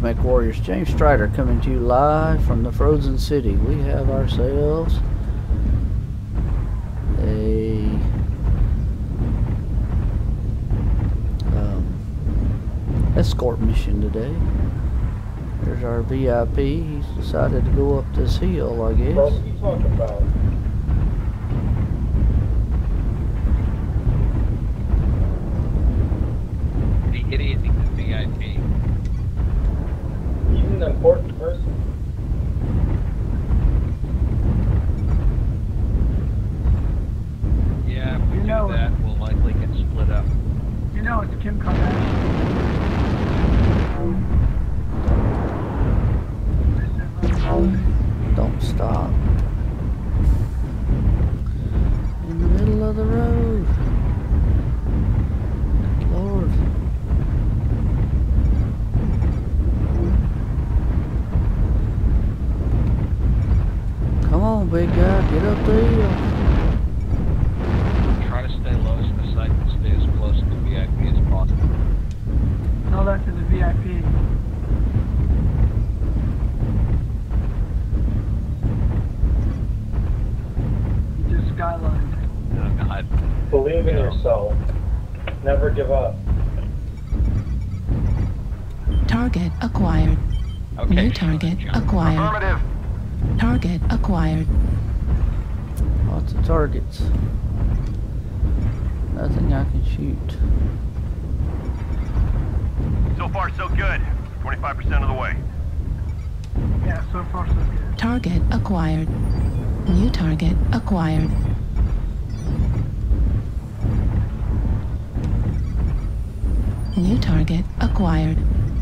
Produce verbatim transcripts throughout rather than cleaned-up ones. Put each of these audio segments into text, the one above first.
Mech Warriors, James Strider coming to you live from the Frozen City. We have ourselves a um, escort mission today. There's our V I P. He's decided to go up this hill, I guess. What are you talking about? The idiot thinks it's V I P. He's an important person. Yeah, if we You do know- that, we'll likely get split up. You know it's Kim Kardashian. Don't stop. In the middle of the road. Lord. Come on, big guy, get up the hill. Try to stay low so the site can stay as close to the V I P as possible. Tell that to the V I P. You just skylined. Oh, God. Believe in Yeah. yourself. Never give up. Target acquired. Okay. New target acquired. Affirmative. Target acquired. Lots of targets. Nothing I can shoot. So far, so good. twenty-five percent of the way. Yeah, so far so good. Target acquired. New target acquired. New target acquired.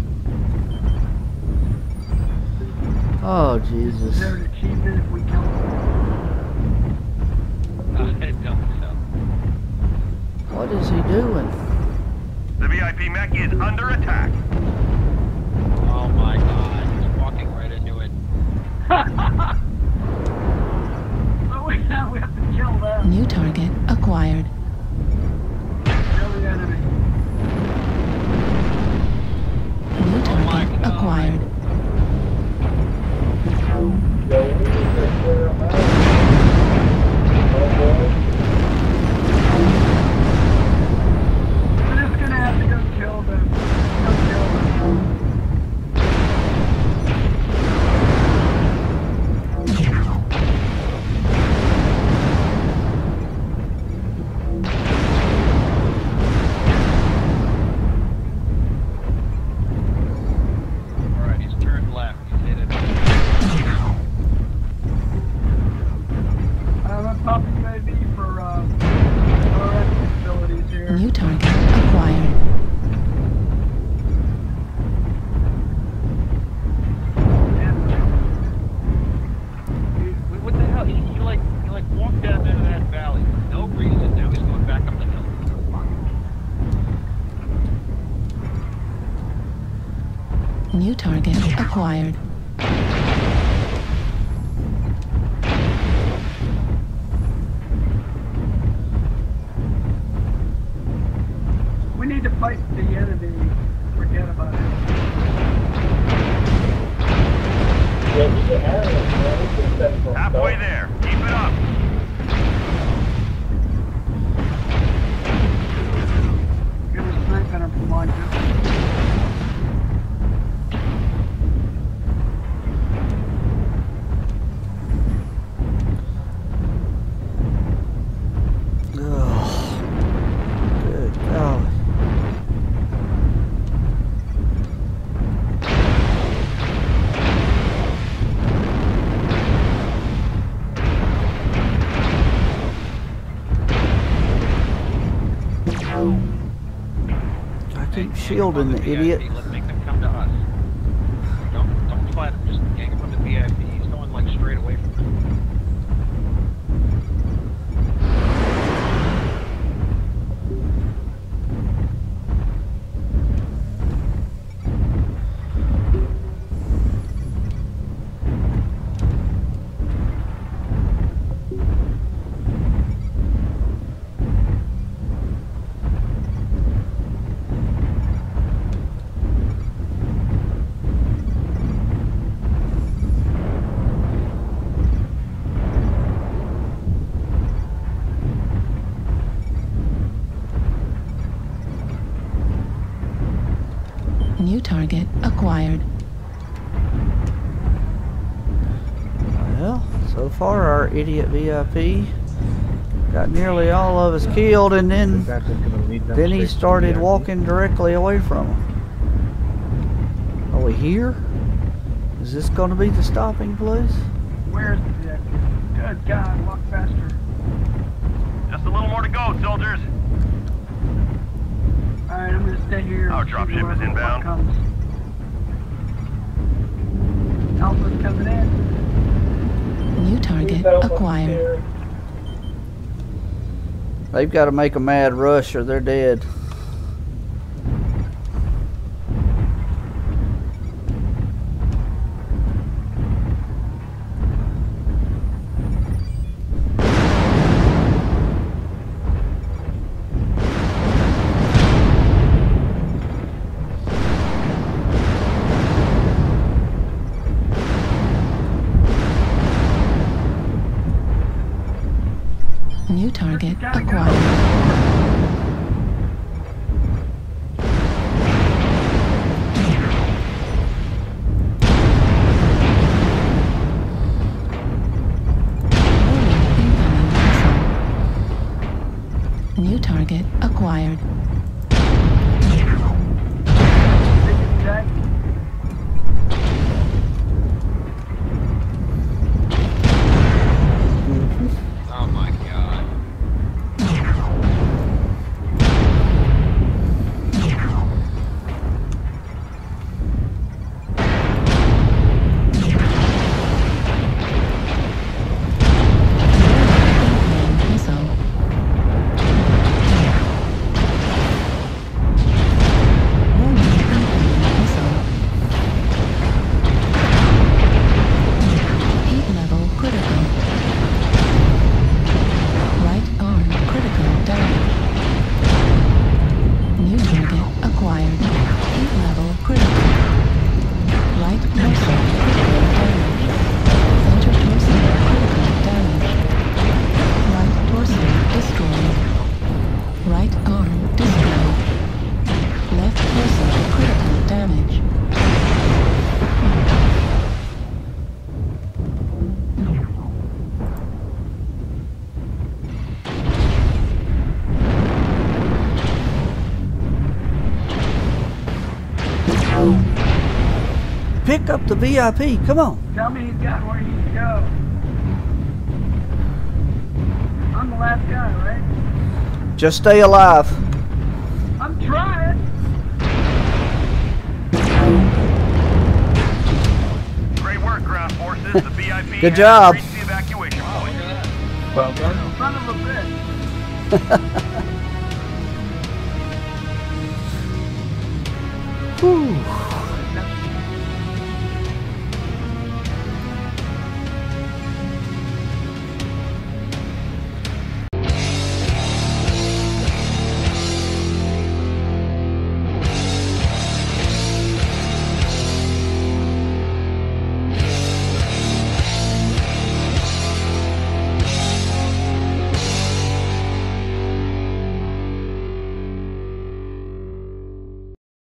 Oh, Is Jesus. there an achievement if we kill him? I don't think so. What is he doing? The V I P mech is under attack. Oh my God, he's walking right into it. So we have, we have to kill them. New target acquired. Kill the enemy. New Oh my target God. acquired. Yo, we need to clear him out. Oh boy. We're just gonna have to go kill them. Go kill them. Alright, he's turned left. He's hit it. I'm a puppy baby for uh, our facilities here. New target acquired. Wait, what the hell? He, he like he like walked down into that valley for no reason. Now he's going back up the hill. New target acquired. We need to fight the enemy. Forget about it. Yeah, he's an analyst, man. He can send for Halfway himself. there. Keep it up. Get a snipe at him from line distance. Ugh. Good golly. I keep shielding the idiot. Let's make them come to us. Don't don't fight him. Just gang him from the V I P. He's going like straight away from them. New target acquired. Well, so far our idiot V I P got nearly all of us killed, and then That is gonna lead them then he straight to started V I P. walking directly away from him. Are we here? Is this going to be the stopping place? Where's the objective? Good God, walk faster. Just a little more to go, soldiers. Alright, I'm gonna stay here. Our and see dropship is whoever inbound. comes. Alpha's coming in. New target Please help us acquired. here. They've got to make a mad rush or they're dead. New target Gotta go. acquired. New target acquired. Jack. Oh my god. Missile. Missile. Heat level critical. Right arm critical damage. New target acquired. Heat level critical. Right torso critical damage. Center torso critical damage. Right torso destroyed. Right arm destroyed. Left torso critical damage. Pick up the V I P. Come on. Tell me he's got where he needs to go. I'm the last guy, right? Just stay alive. I'm trying. Great work, ground forces. The V I P Good has job. reached the evacuation point. Well done. Son of a bitch. Whew.